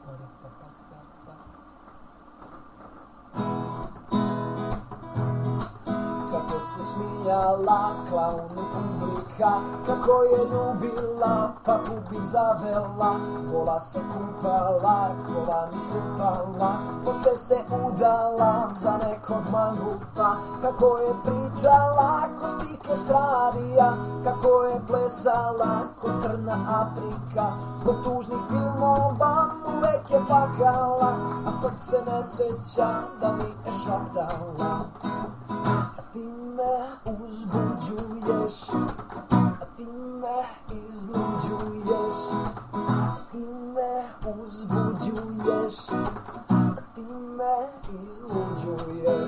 Kako se smijala klaunu publika, kako je ljubila, papu bi zavela, vola se kupala, kova mi slupala, posle se udala za nekog mangupa, kako je pričala ko spiker s radija, kako je plesala ko crna Afrika, zbog tužnih filmova uvek je plakala, a srce ne seća da mi je šaptala. Ti me uzbuđuješ, a ti me izluđuješ, ti me uzbuđuješ, a ti me izluđuješ.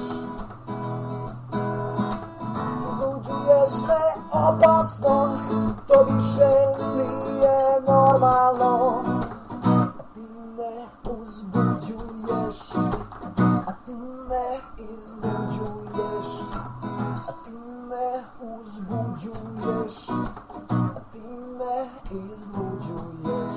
Izluđuješ me opasno, to više nije normalno. A ti me uzbuđuješ, a ti me izluđuješ, a ti me uzbuđuješ, a ti me izluđuješ.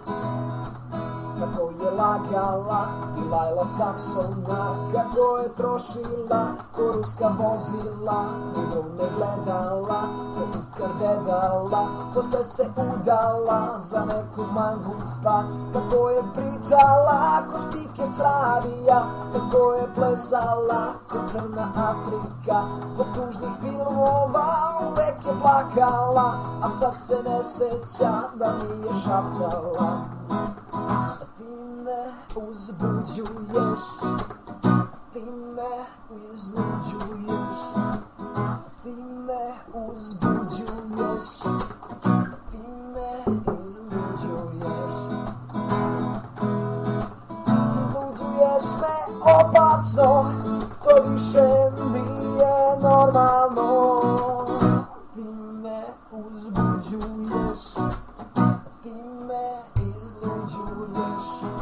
Kako je lagala, bila je Saksona, kako je trošila, ko ruska vozila, nigdje ne gledala, ko ikar dedala, posle se udala za nekog mangupa, kako je pričala ko spiker s radija, kako je plesala ko crna Afrika, zbog tužnih filmova uvek je plakala, a sad se ne seća da mi je šaptala. Uzbuđuješ, ti me izluđuješ, ti me uzbuđuješ, ti me izluđuješ. Izluđuješ me opasno, to više nije normalno. Ti me uzbuđuješ, ti me izluđuješ.